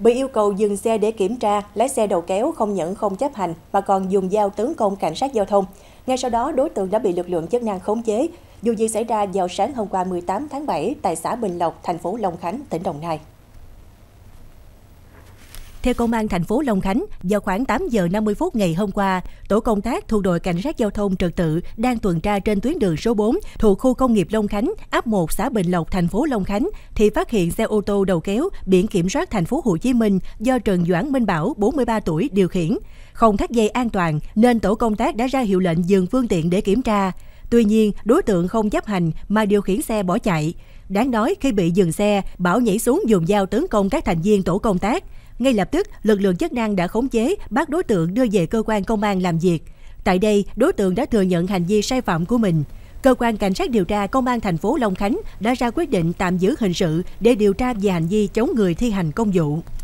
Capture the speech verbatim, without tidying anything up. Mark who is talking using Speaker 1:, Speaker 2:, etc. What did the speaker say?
Speaker 1: Bị yêu cầu dừng xe để kiểm tra, lái xe đầu kéo không những không chấp hành mà còn dùng dao tấn công cảnh sát giao thông. Ngay sau đó, đối tượng đã bị lực lượng chức năng khống chế. Vụ việc xảy ra vào sáng hôm qua mười tám tháng bảy tại xã Bình Lộc, thành phố Long Khánh, tỉnh Đồng Nai. Theo Công an thành phố Long Khánh, vào khoảng tám giờ năm mươi phút ngày hôm qua, tổ công tác thuộc đội cảnh sát giao thông trật tự đang tuần tra trên tuyến đường số bốn thuộc khu công nghiệp Long Khánh, ấp một xã Bình Lộc, thành phố Long Khánh thì phát hiện xe ô tô đầu kéo biển kiểm soát thành phố Hồ Chí Minh do Trần Doãn Minh Bảo, bốn mươi ba tuổi điều khiển, không thắt dây an toàn nên tổ công tác đã ra hiệu lệnh dừng phương tiện để kiểm tra. Tuy nhiên, đối tượng không chấp hành mà điều khiển xe bỏ chạy. Đáng nói, khi bị dừng xe, Bảo nhảy xuống dùng dao tấn công các thành viên tổ công tác. Ngay lập tức, lực lượng chức năng đã khống chế, bắt đối tượng đưa về cơ quan công an làm việc. Tại đây, đối tượng đã thừa nhận hành vi sai phạm của mình. Cơ quan cảnh sát điều tra Công an thành phố Long Khánh đã ra quyết định tạm giữ hình sự để điều tra về hành vi chống người thi hành công vụ.